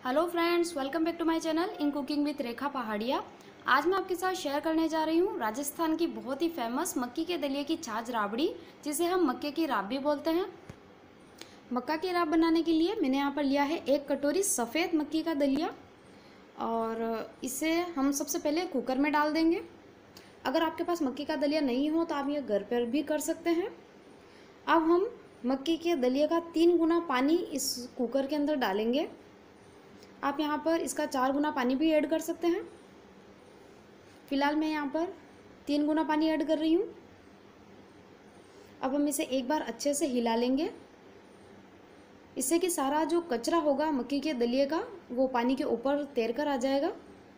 Hello friends, welcome back to my channel in cooking with Rekha Pahadiya. आज मैं आपके साथ शेयर करने जा रही हूँ राजस्थान की बहुत ही फेमस मक्की के दलिए की छाछ राबड़ी, जिसे हम मक्के की राब भी बोलते हैं। मक्का की राब बनाने के लिए मैंने यहाँ पर लिया है 1 कटोरी सफ़ेद मक्की का दलिया और इसे हम सबसे पहले कुकर में डाल देंगे। अगर आपके पास मक्की का दलिया नहीं हो तो आप ये घर पर भी कर सकते हैं। अब हम मक्की के दलिए का 3 गुना पानी इस कुकर के अंदर डालेंगे। आप यहाँ पर इसका 4 गुना पानी भी ऐड कर सकते हैं। फिलहाल मैं यहाँ पर 3 गुना पानी ऐड कर रही हूँ। अब हम इसे एक बार अच्छे से हिला लेंगे, इससे कि सारा जो कचरा होगा मक्की के दलिए का वो पानी के ऊपर तैर कर आ जाएगा।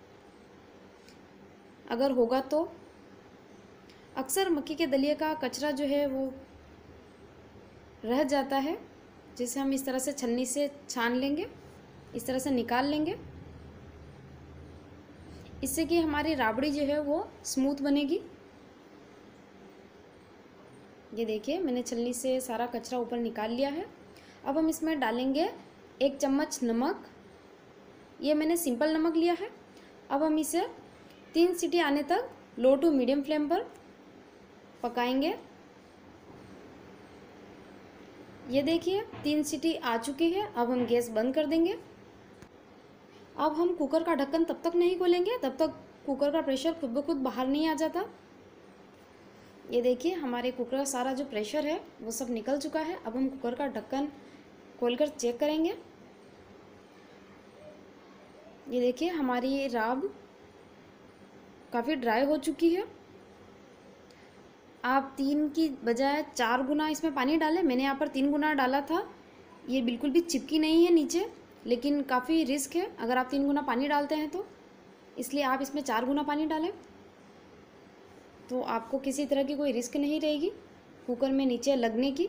अगर होगा तो अक्सर मक्की के दलिए का कचरा जो है वो रह जाता है, जिसे हम इस तरह से छन्नी से छान लेंगे, इस तरह से निकाल लेंगे, इससे कि हमारी राबड़ी जो है वो स्मूथ बनेगी। ये देखिए, मैंने छलनी से सारा कचरा ऊपर निकाल लिया है। अब हम इसमें डालेंगे 1 चम्मच नमक। ये मैंने सिंपल नमक लिया है। अब हम इसे 3 सीटी आने तक लो टू मीडियम फ्लेम पर पकाएंगे। ये देखिए 3 सीटी आ चुकी है। अब हम गैस बंद कर देंगे। अब हम कुकर का ढक्कन तब तक नहीं खोलेंगे जब तक कुकर का प्रेशर खुद ब खुद बाहर नहीं आ जाता। ये देखिए, हमारे कुकर का सारा जो प्रेशर है वो सब निकल चुका है। अब हम कुकर का ढक्कन खोलकर चेक करेंगे। ये देखिए, हमारी राब काफ़ी ड्राई हो चुकी है। आप 3 की बजाय 4 गुना इसमें पानी डालें। मैंने यहाँ पर 3 गुना डाला था। ये बिल्कुल भी चिपकी नहीं है नीचे, लेकिन काफ़ी रिस्क है अगर आप 3 गुना पानी डालते हैं तो, इसलिए आप इसमें 4 गुना पानी डालें तो आपको किसी तरह की कोई रिस्क नहीं रहेगी कुकर में नीचे लगने की।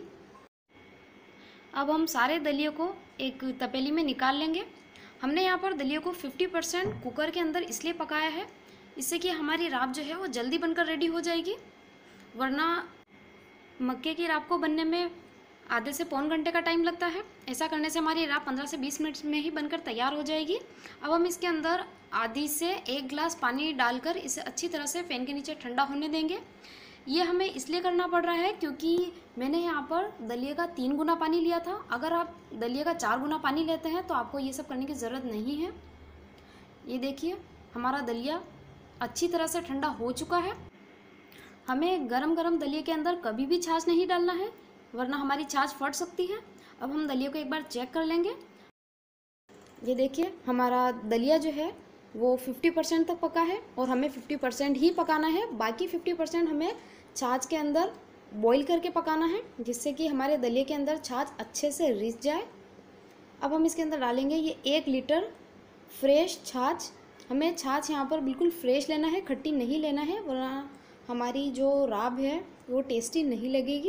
अब हम सारे दलिए को एक तपेली में निकाल लेंगे। हमने यहाँ पर दलिए को 50% कुकर के अंदर इसलिए पकाया है, इससे कि हमारी राब जो है वो जल्दी बनकर रेडी हो जाएगी। वरना मक्के की राब को बनने में आधे से पौन घंटे का टाइम लगता है। ऐसा करने से हमारी राब 15 से 20 मिनट में ही बनकर तैयार हो जाएगी। अब हम इसके अंदर आधी से 1 गिलास पानी डालकर इसे अच्छी तरह से फ़ैन के नीचे ठंडा होने देंगे। ये हमें इसलिए करना पड़ रहा है क्योंकि मैंने यहाँ पर दलिए का 3 गुना पानी लिया था। अगर आप दलिए का 4 गुना पानी लेते हैं तो आपको ये सब करने की ज़रूरत नहीं है। ये देखिए, हमारा दलिया अच्छी तरह से ठंडा हो चुका है। हमें गरम गरम दलिए के अंदर कभी भी छाछ नहीं डालना है, वरना हमारी छाछ फट सकती है। अब हम दलिए को एक बार चेक कर लेंगे। ये देखिए, हमारा दलिया जो है वो 50% तक पका है और हमें 50% ही पकाना है। बाकी 50% हमें छाछ के अंदर बॉईल करके पकाना है, जिससे कि हमारे दलिए के अंदर छाछ अच्छे से रिस जाए। अब हम इसके अंदर डालेंगे ये 1 लीटर फ्रेश छाछ। हमें छाछ यहाँ पर बिल्कुल फ्रेश लेना है, खट्टी नहीं लेना है, वरना हमारी जो राब है वो टेस्टी नहीं लगेगी।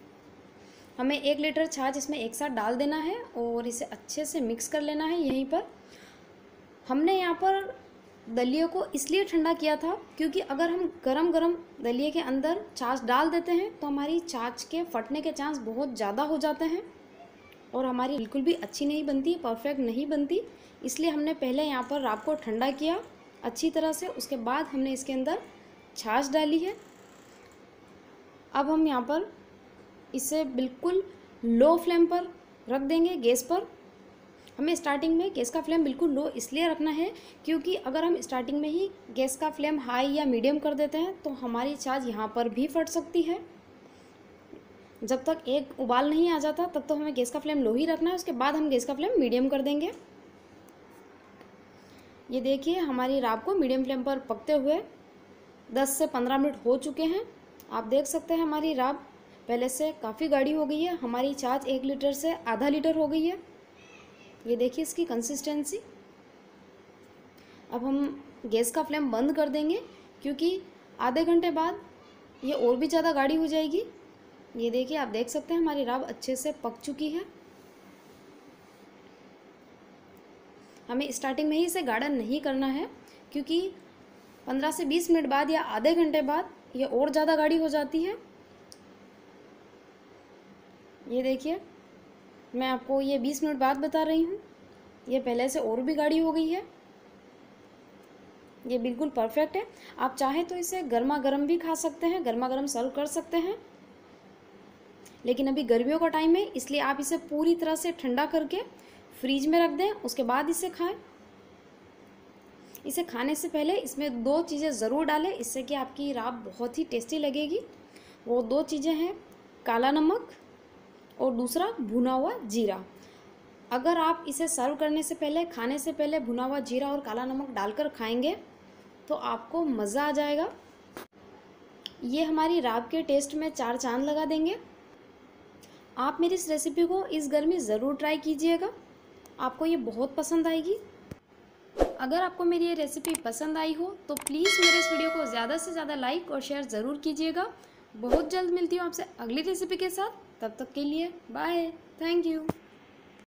हमें 1 लीटर छाछ इसमें एक साथ डाल देना है और इसे अच्छे से मिक्स कर लेना है। यहीं पर हमने यहाँ पर दलिए को इसलिए ठंडा किया था क्योंकि अगर हम गरम गरम दलिए के अंदर छाछ डाल देते हैं तो हमारी छाछ के फटने के चांस बहुत ज़्यादा हो जाते हैं और हमारी बिल्कुल भी अच्छी नहीं बनती, परफेक्ट नहीं बनती। इसलिए हमने पहले यहाँ पर राब को ठंडा किया अच्छी तरह से, उसके बाद हमने इसके अंदर छाछ डाली है। अब हम यहाँ पर इसे बिल्कुल लो फ्लेम पर रख देंगे गैस पर। हमें स्टार्टिंग में गैस का फ्लेम बिल्कुल लो इसलिए रखना है क्योंकि अगर हम स्टार्टिंग में ही गैस का फ्लेम हाई या मीडियम कर देते हैं तो हमारी छाछ यहाँ पर भी फट सकती है। जब तक एक उबाल नहीं आ जाता तब तो हमें गैस का फ्लेम लो ही रखना है, उसके बाद हम गैस का फ्लेम मीडियम कर देंगे। ये देखिए, हमारी राब को मीडियम फ्लेम पर पकते हुए 10 से 15 मिनट हो चुके हैं। आप देख सकते हैं हमारी राब पहले से काफ़ी गाढ़ी हो गई है। हमारी छाछ 1 लीटर से आधा लीटर हो गई है। ये देखिए इसकी कंसिस्टेंसी। अब हम गैस का फ्लेम बंद कर देंगे क्योंकि आधे घंटे बाद ये और भी ज़्यादा गाढ़ी हो जाएगी। ये देखिए, आप देख सकते हैं हमारी राब अच्छे से पक चुकी है। हमें स्टार्टिंग में ही इसे गाढ़ा नहीं करना है क्योंकि 15 से 20 मिनट बाद या आधे घंटे बाद ये और ज़्यादा गाढ़ी हो जाती है। ये देखिए, मैं आपको ये 20 मिनट बाद बता रही हूँ। ये पहले से और भी गाढ़ी हो गई है। ये बिल्कुल परफेक्ट है। आप चाहे तो इसे गर्मा गर्म भी खा सकते हैं, गर्मा गर्म सर्व कर सकते हैं, लेकिन अभी गर्मियों का टाइम है इसलिए आप इसे पूरी तरह से ठंडा करके फ्रीज में रख दें, उसके बाद इसे खाएं। इसे खाने से पहले इसमें 2 चीज़ें ज़रूर डालें, इससे कि आपकी राब बहुत ही टेस्टी लगेगी। वो 2 चीज़ें हैं काला नमक और दूसरा भुना हुआ जीरा। अगर आप इसे सर्व करने से पहले, खाने से पहले भुना हुआ जीरा और काला नमक डालकर खाएंगे तो आपको मज़ा आ जाएगा। ये हमारी राब के टेस्ट में 4 चांद लगा देंगे। आप मेरी इस रेसिपी को इस गर्मी ज़रूर ट्राई कीजिएगा, आपको ये बहुत पसंद आएगी। अगर आपको मेरी ये रेसिपी पसंद आई हो तो प्लीज़ मेरे इस वीडियो को ज़्यादा से ज़्यादा लाइक और शेयर ज़रूर कीजिएगा। बहुत जल्द मिलती हूँ आपसे अगली रेसिपी के साथ, तब तक के लिए बाय, थैंक यू।